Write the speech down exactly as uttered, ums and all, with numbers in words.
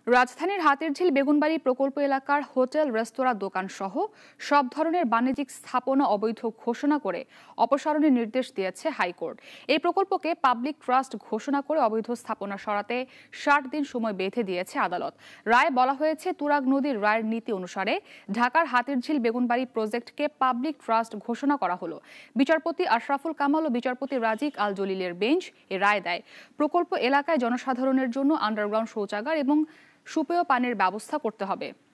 রাজধানীর হাতিরঝিল বেগুনবাড়ি প্রকল্প এলাকার হোটেল, রেস্তোরাঁ, দোকান সহ সব ধরনের বাণিজ্যিক স্থাপনা অবৈধ ঘোষণা করে অপসারণের নির্দেশ দিয়েছে হাইকোর্ট। এই প্রকল্পকে পাবলিক ট্রাস্ট ঘোষণা করে অবৈধ স্থাপনা সরাতে ষাট দিন সময় বেঁধে দিয়েছে আদালত। রায়ে বলা হয়েছে, তুরাগ নদীর রায়ের নীতি অনুসারে ঢাকার হাতিরঝিল বেগুনবাড়ি প্রজেক্টকে পাবলিক ট্রাস্ট ঘোষণা করা হলো। বিচারপতি আশরাফুল কামাল ও বিচারপতি রাজিক আল জলিলের বেঞ্চ এ রায় দেয়। প্রকল্প এলাকায় জনসাধারণের জন্য আন্ডারগ্রাউন্ড শৌচাগার এবং সুপেয় পানির ব্যবস্থা করতে হবে।